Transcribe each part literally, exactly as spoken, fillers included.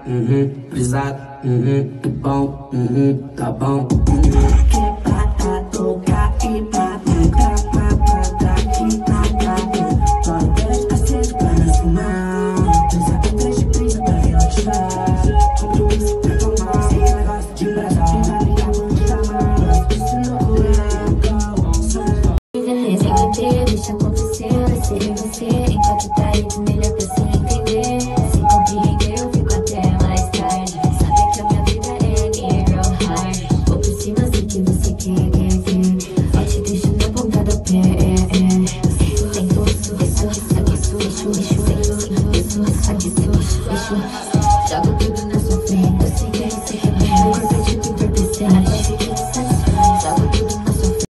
uhum, brisado, uhum, bom, uhum, tá bom. Uhum. Pra tocar e pra tocar, pra pra e pra pra pode aceso para fumar. Pensa atrás de brisa pra relaxar. Compromisso pra tomar, sem negócio de brasa. Fica ligar onde tá mais. Isso não é Veneza, encanteiro, deixa acontecer. Vai ser você, enquanto tá aí de melhor pra se entender. Se compreender, eu fico até mais tarde. Sabe que a minha vida é hero hard. Vou por cima, sei que você quer, quer, quer. Só te deixo na ponta do pé, é, é. Você tem gosto, isso, aqui isso, isso, isso, isso, aqui isso, isso. Jogo tudo na sua frente, eu sei que você quer bem. O corpo é tipo entorpecente, pode ficar satisfeito. Jogo tudo na sua frente.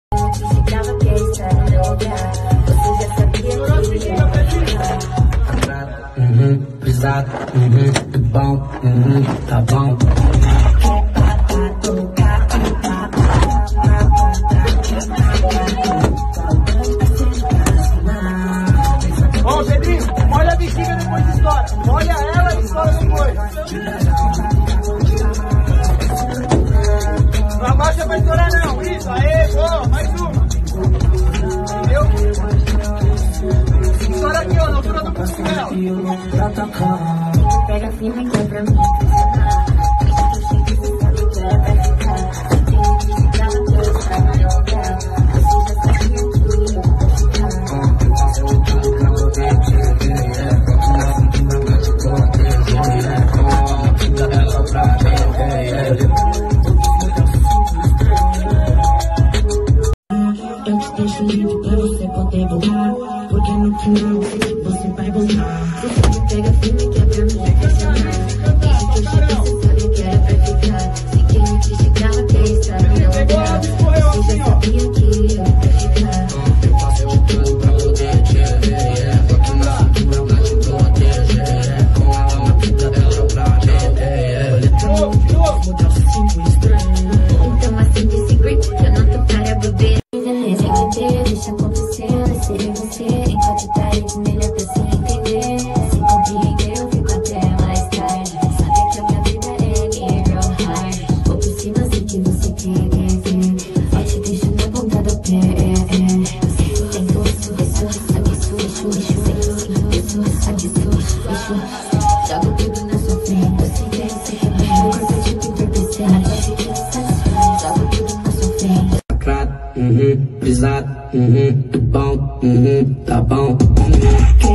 Uhum, brisado, uhum, bom, uhum, tá bom. Ó, Pedrinho, olha a bexiga depois de história. Olha ela e história depois. Não abaixa pra estourar não. Isso, aê, boa, mais uma. Entendeu? Estoura aqui, ó, na altura do cotovelo. Pega firme que é pra mim funcionar. Deixa que eu sei que você sabe que era pra ficar. Tem que chegar na tua estrada no lugar. Você já sabia que eu ia ficar. Fazer tudo pra poder te ver. Nossa, que não vai te proteger. Fica ela pra ver. Eu te deixo livre pra você poder voltar. Porque no final sei que você vai voltar. Você sabe, pega firme que é pra mim funcionar. Desde que eu cheguei você sabe que era pra ficar. Se quem te chegava até estar no meu lugar. Você já sabia que era pra ficar. Eu faço tudo pra poder te ver. Porque não sinto meu pra te proteger. Com ela na vida dela pra beber. Mudar o cinco estranho. Então assim de segredo que eu não tô para beber. Veneza, encanteiro, deixa acontecer. Vai ser você, enquanto tá aí de melhor pra se entender. Se compreender, eu fico até mais tarde. Sabe que a minha vida é hero hard. Vou por cima, sei que você quer, quer, quer. Só te deixo na ponta do pé, é, é. Você tem gosto, isso, aqui isso, isso, isso, isso, aqui isso, isso. Jogo tudo na sua frente, eu sei que você quer bem. O corpo é tipo entorpecente, pode ficar satisfeito. Jogo tudo na sua frente. Uhum, brisado, uhum, bom, uhum, tá bom. Uhum.